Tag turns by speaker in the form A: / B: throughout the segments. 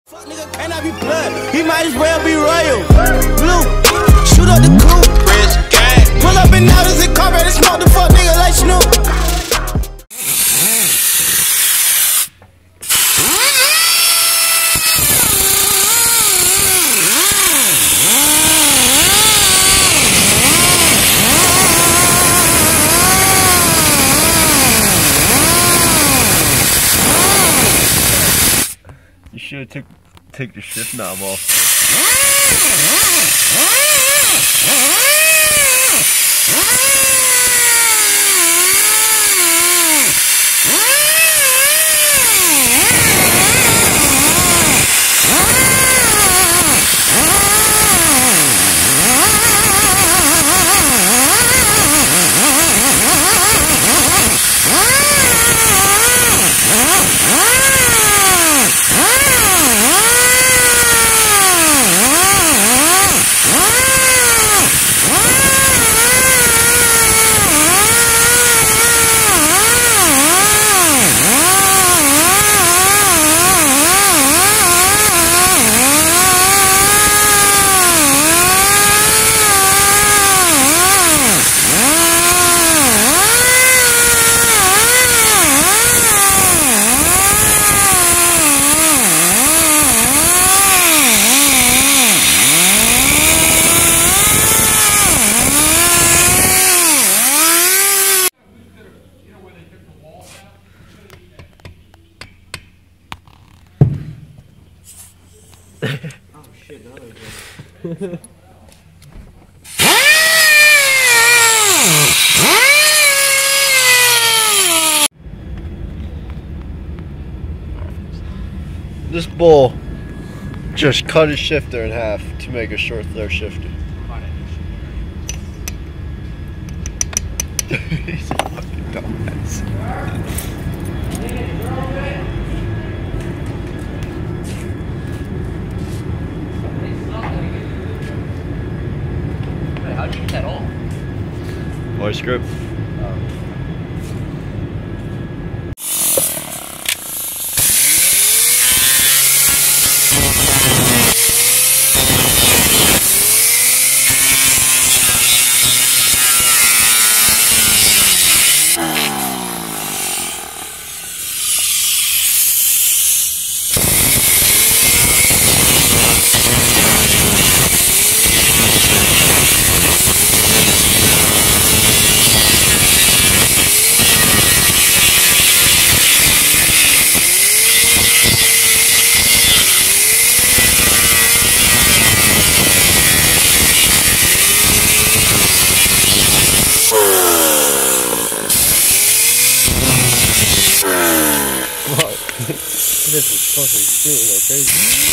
A: Fuck nigga cannot be blood. He might as well be royal. Blue, shoot up the coupe. Rich gang. Pull up and out as a car and smoke the fuck nigga like Snoop.
B: You should have take the shift knob off.
A: Oh shit, the other way.
B: This bull just cut his shifter in half to make a short throw shifter. He's a fucking dumbass.
C: How'd you get that all?
B: Voice script. This is fucking shooting like crazy.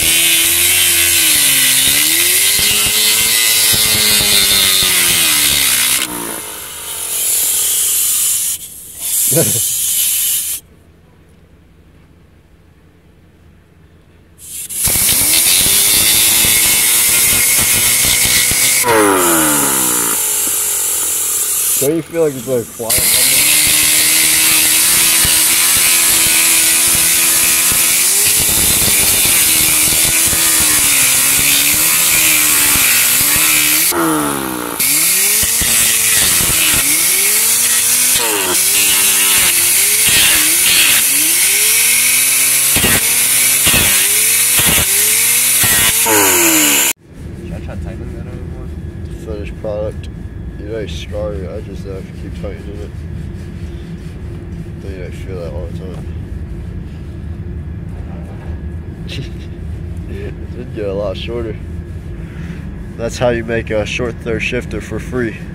B: Don't you feel like it's like flying?
C: Should I try tightening that over more?
B: Finished product. You know, scarring. I just have to keep tightening it. Then I feel that all the time. It did get a lot shorter. That's how you make a short throw shifter for free.